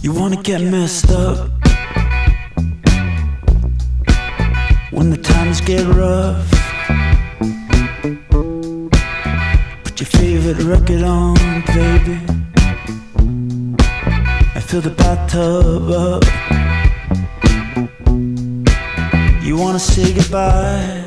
You wanna get messed up when the times get rough. Put your favorite record on, baby, and fill the bathtub up. You wanna say goodbye